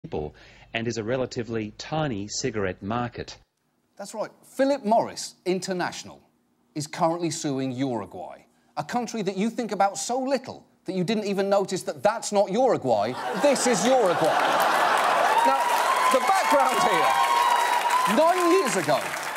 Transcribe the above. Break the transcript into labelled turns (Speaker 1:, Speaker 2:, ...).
Speaker 1: people and is a relatively tiny cigarette market.
Speaker 2: That's right. Philip Morris International is currently suing Uruguay, a country that you think about so little that you didn't even notice that that's not Uruguay, this is Uruguay. Now, the background here. 9 years ago,